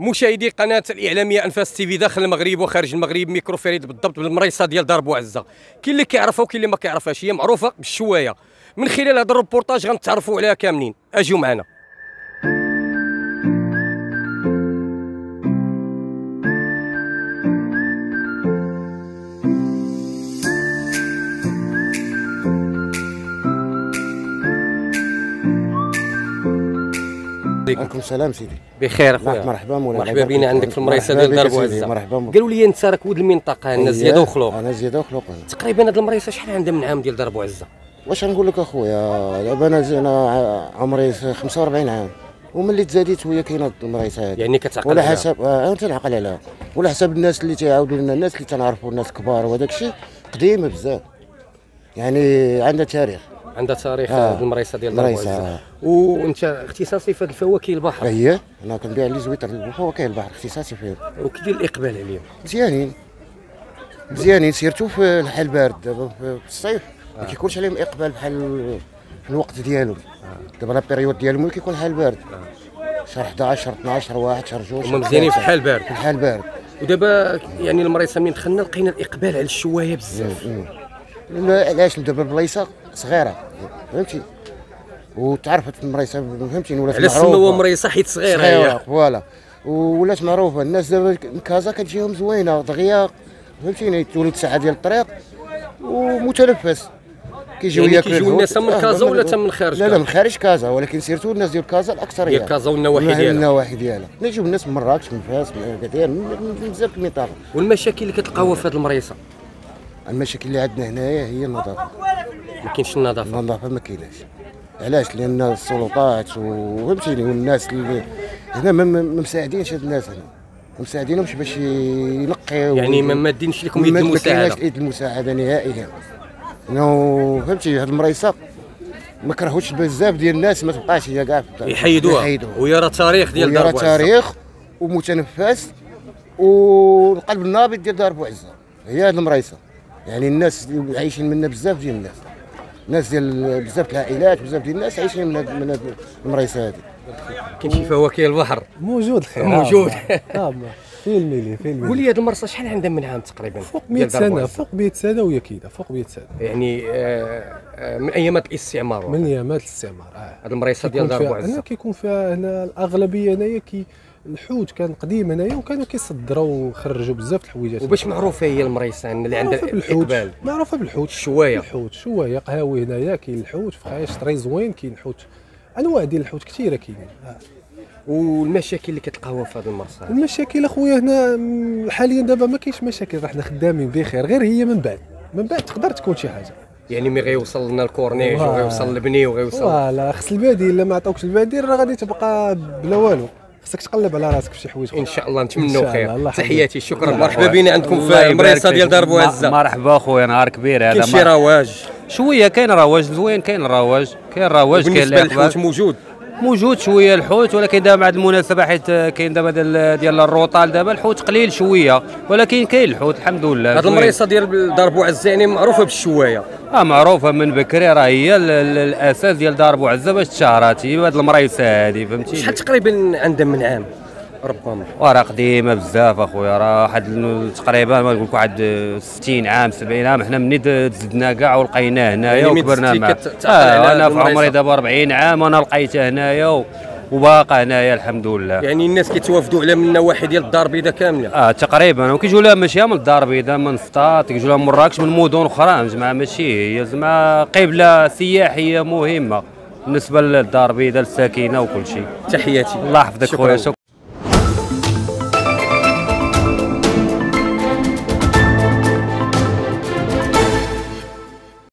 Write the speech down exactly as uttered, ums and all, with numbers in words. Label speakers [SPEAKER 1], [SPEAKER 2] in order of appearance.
[SPEAKER 1] مشاهدي قناه الاعلاميه انفاس تيفي داخل المغرب وخارج المغرب، ميكرو فريد بالضبط بالمريصه ديال دار بوعزه. كاين اللي كيعرفها وكاين اللي ما كيعرفهاش، هي معروفه بالشوايه. من خلال هذا الروبورتاج غنتعرفوا عليها كاملين، اجيو معنا.
[SPEAKER 2] عليكم السلام سيدي.
[SPEAKER 1] بخير اخويا.
[SPEAKER 2] مرحبا مولانا.
[SPEAKER 1] مرحبا بينا عندك في المريصه ديال دار بوعزه.
[SPEAKER 2] مرحبا.
[SPEAKER 1] قالوا لي انت راك ولد المنطقه، انا زياده وخلوق.
[SPEAKER 2] انا زياده وخلوق.
[SPEAKER 1] تقريبا هذه المريصه شحال عندها من عام ديال دار بوعزه؟
[SPEAKER 2] واش نقول لك اخويا، دابا انا انا عمري خمسة وأربعين عام، وملي تزاديت وهي كاينه المريصه هذه.
[SPEAKER 1] يعني كتعقل
[SPEAKER 2] ولا
[SPEAKER 1] عليها؟
[SPEAKER 2] حسب اه تنعقل عليها، ولا حسب الناس اللي تيعاودوا لنا، الناس اللي تنعرفوا، الناس كبار، وهذاك الشيء قديمه بزاف، يعني عندها تاريخ.
[SPEAKER 1] عندها تاريخ
[SPEAKER 2] آه.
[SPEAKER 1] هذه المريصه ديال دار
[SPEAKER 2] المريصة،
[SPEAKER 1] بوعزه.
[SPEAKER 2] آه.
[SPEAKER 1] وانت اختصاصي في الفواكه البحر.
[SPEAKER 2] هي انا كنبيع لي زويتر الفواكه البحر، اختصاصي فيهم.
[SPEAKER 1] وكي داير الاقبال عليهم؟
[SPEAKER 2] مزيانين مزيانين، سيرتو في الحال بارد. دابا في الصيف ما كيكونش عليهم اقبال بحال في الوقت ديالهم. دابا لا بيريود ديالهم كيكون حال بارد، شهر حداش شهر اثناش شهر واحد شهر جوج.
[SPEAKER 1] هما مزيانين في الحال بارد.
[SPEAKER 2] في الحال بارد.
[SPEAKER 1] ودابا يعني المريصه منين دخلنا لقينا الاقبال على الشوايه بزاف.
[SPEAKER 2] لا علاش؟ دابا بلايصه صغيره فهمتي، وتعرفت في المريصه فهمتيني، ولات
[SPEAKER 1] على
[SPEAKER 2] معروفه.
[SPEAKER 1] السما هو مريصه حيت صغيره هي.
[SPEAKER 2] فوالا، ولات معروفه. الناس دابا من كازا كتجيهم زوينه دغيا فهمتيني، تولد ساعه ديال الطريق ومتنفس. كيجيو
[SPEAKER 1] يعني
[SPEAKER 2] ياكلوا
[SPEAKER 1] كيجيو الناس من كازا ولا حتى من خارج؟
[SPEAKER 2] لا لا من خارج كازا، ولكن سيرتو الناس ديال كازا الاكثريه.
[SPEAKER 1] ديال كازا والنواحي
[SPEAKER 2] من
[SPEAKER 1] ديالها.
[SPEAKER 2] النواحي ديالها، كيجيو الناس من مراكش من فاس من اكادير من بزاف المناطق.
[SPEAKER 1] والمشاكل اللي كتلقاوها في هذه المريصه؟
[SPEAKER 2] المشاكل اللي عندنا هنايا هي النظافه.
[SPEAKER 1] ما كاينش النظافه.
[SPEAKER 2] النظافه ما كايناش. علاش؟ لان السلطات وفهمتيني والناس اللي هنا ما ما مساعدينش هاد الناس هنا، ما مساعدينهمش باش ينقيو.
[SPEAKER 1] يعني ما مادينش لكم يد
[SPEAKER 2] ما
[SPEAKER 1] المساعده؟
[SPEAKER 2] كايناش يد المساعده نهائيا. انه فهمتي هاد المريصه ما كرهوش بزاف ديال الناس، ما تبقاش هي كاع
[SPEAKER 1] يحيدوها. ويرى تاريخ ديال دار بوعزه.
[SPEAKER 2] ويرى تاريخ ومتنفس والقلب النابض ديال دار بوعزه هي هاد المريصه. يعني الناس اللي عايشين منها بزاف ديال الناس، ناس ديال بزاف العائلات بزاف ديال الناس عايشين من هاد من هاد المريصه هذه.
[SPEAKER 1] كاين شي فواكه البحر
[SPEAKER 3] موجود الخير
[SPEAKER 1] موجود.
[SPEAKER 3] طبعا في الميلي في الميلي.
[SPEAKER 1] قول لي هذه المرصه شحال عندها من عام تقريبا؟
[SPEAKER 3] فوق مئة سنه، فوق مئة سنه وهي كاينه، فوق مئة سنه.
[SPEAKER 1] يعني آه آه من ايامات الاستعمار.
[SPEAKER 3] من ايامات الاستعمار. اه
[SPEAKER 1] هذه المريصه ديال دار بوعزه
[SPEAKER 3] هنا كيكون فيها هنا الاغلبيه هنايا كي الحوت كان قديم هنايا، وكانوا كيصدروا وخرجوا بزاف الحويجات.
[SPEAKER 1] وباش معروفه هي المريصه اللي عندها الاقبال؟
[SPEAKER 3] معروفه بالحوت،
[SPEAKER 1] الشوايه.
[SPEAKER 3] الحوت شوايه قهاوي هنايا، كاين الحوت فخايش طري زوين، كاين حوت انواع ديال الحوت كثيره كاينين. آه.
[SPEAKER 1] والمشاكل اللي كتلقاوها في هذه المرصه؟
[SPEAKER 3] المشاكل اخويا هنا حاليا دابا ما كاينش مشاكل، راحنا خدامين بخير، غير هي من بعد من بعد تقدر تكون شي حاجه. يعني
[SPEAKER 1] مي غيوصل لنا الكورنيش وغيوصل البني وغيوصل
[SPEAKER 3] فوالا، خص البادير، الا ما عطاوكش البادير راه غادي تبقى بلا والو، خصك تقلب على راسك في شي حوايج.
[SPEAKER 1] ان شاء الله نتمنوا خير. تحياتي، شكرا.
[SPEAKER 4] مرحبا
[SPEAKER 1] بينا عندكم في المريصه ديال دار بوعزه.
[SPEAKER 4] مرحبا اخويا، نهار كبير هذا.
[SPEAKER 1] كاين شي رواج
[SPEAKER 4] شويه، كاين رواج زوين، كاين رواج كاين رواج كاين
[SPEAKER 1] بالنسبه للحوت موجود
[SPEAKER 4] موجود شويه الحوت، ولكن دابا مع المناسبه حيت كاين دابا ديال ديال الروطال، دابا الحوت قليل شويه، ولكن كاين الحوت الحمد لله.
[SPEAKER 1] هذه المريصه ديال دار بوعزه يعني معروفه بالشوايه.
[SPEAKER 4] اه معروفه من بكري، راه هي الاساس ديال دار بوعزه باش تشهرات هي هذه المريصه هذه فهمتي.
[SPEAKER 1] شحال تقريبا عندها من عام؟ ربما
[SPEAKER 4] وراه قديمه بزاف اخويا، راه واحد تقريبا ما نقول لك واحد ستين عام سبعين عام. حنا مني تزدنا كاع ولقيناه هنايا يعني وكبرنا معاه. آه انا في عمري دابا أربعين عام وانا لقيته هنايا وباقى هنايا الحمد لله.
[SPEAKER 1] يعني الناس كيتوافدوا على من النواحي ديال الدار البيضاء كامله؟
[SPEAKER 4] اه تقريبا، وكيجوا لها ماشي من الدار البيضاء، من فطاط، كيجوا لها من مراكش، من مدن اخرى زعما، ماشي هي زعما قبله سياحيه مهمه بالنسبه للدار البيضاء، الساكنه وكل شيء.
[SPEAKER 1] تحياتي،
[SPEAKER 4] الله يحفظك خويا.